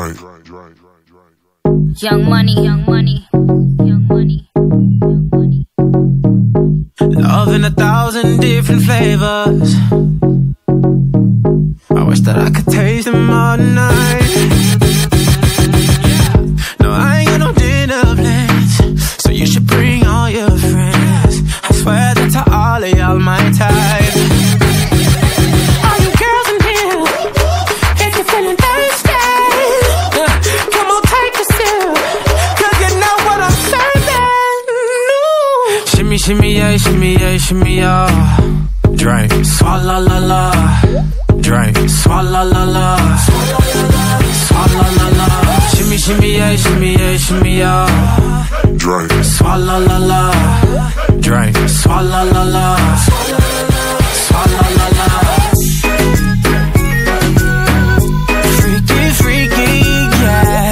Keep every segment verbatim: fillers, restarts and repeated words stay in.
Drink. Young money, young money, young money, young money. Love in a thousand different flavors. I wish that I could taste them all night. No, I ain't got no dinner plans, so you should bring all your friends. I swear that to all of y'all my type. All you girls in here, if you're feeling thirsty, uh, come on, take a sip, 'cause you know what I'm serving. No. Shimmy, shimmy, yeah, shimmy, yeah, shimmy, yeah. Drink, swalla la la. Drink, swalla la la. Swalla la la. Shimmy, shimmy, yeah, shimmy, yeah, shimmy, yeah. Drink. Swalla la la. Drink, swalla la la. Swalla la la. Freaky, freaky, yeah.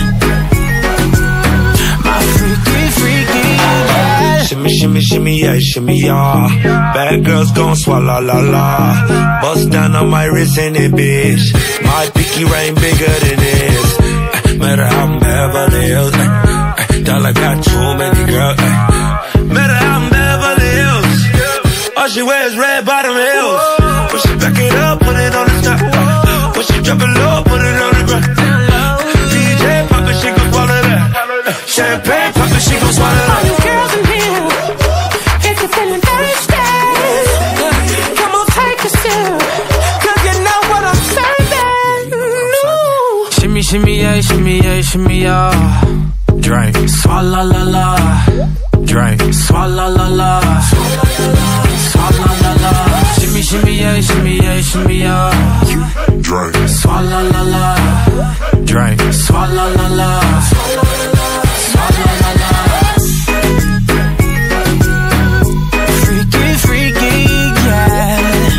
My freaky, freaky, yeah. Shimmy, shimmy, shimmy, yeah, shimmy, yeah. Bad girls gon' swallow la la. Bust down on my wrist in it, bitch. My pinky ring bigger than this. Matter how I'm Beverly Hills. Dollar got too many girls. Matter how I'm Beverly Hills. All she wears red bottom heels. When she back it up, put it on the top. When she drop it low, put it on the ground. D J pop it, she gon' swallow that. Champagne pop it, she gon' swallow that. All you girls in here, if you're feeling thirsty, come on, take a sip, 'cause you know what I'm serving. No. Shimmy, shimmy, yeah, shimmy, yeah, shimmy, yeah. Drink, swalla la la. Drink, swalla la la. Swalla la la. Shimmy, shimmy, yeah, shimmy, yeah, shimmy, yeah. Drink. Swalla la la. Drink, swalla la la. Swalla la la. Freaky, freaky, yeah.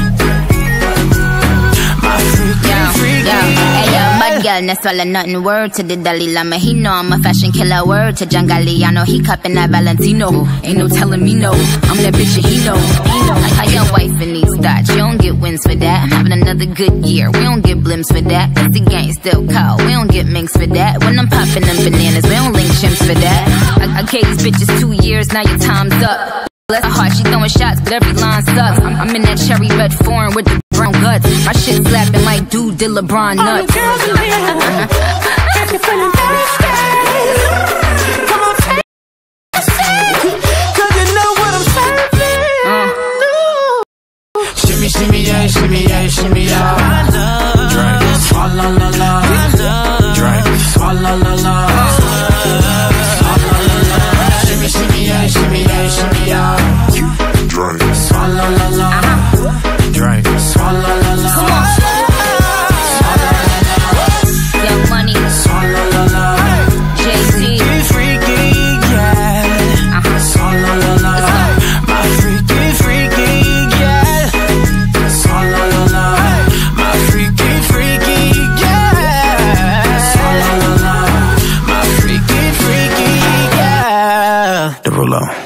My freaky, Yo, freaky, yo, hey yo, yeah. mud girl, no swallow nothing. Word to the Dalai Lama, he know I'm a fashion killer. Word to John Galliano, he cupping that Valentino. Ain't no telling me no, I'm that bitch and he know. He know. Like how your wife in these thoughts, you don't get wins for that. I'm having another good year, we don't get blimps for that. Cause the gang still cold, we don't get minks for that. When I'm popping them bananas, we don't link chimps for that. I, I gave these bitches two years, now your time's up. Bless her heart, she throwing shots, but every line sucks. I'm, I'm in that cherry red foreign with the brown guts. My shit slapping like dude did LeBron nuts. All you girls in here, if you're feeling thirsty, come on, take a sip, 'cause you know what I'm serving. Uh. No. Shimmy, shimmy, yeah, shimmy, yeah, shimmy, yeah. Drink, swalla la la. Drink, swalla la la. Swalla la la. Shimmy, shimmy, yeah, shimmy, yeah, shimmy, yeah. Drink. Swalla la la. Drink, swalla la la. Young money, Swalla la la. Jay-Z. Freaky, yeah. Uh-huh. Swalla la la. My freaky, freaky, yeah. Swalla la la. My freaky, freaky, yeah. Swalla la la. My freaky, freaky, yeah. The ruler.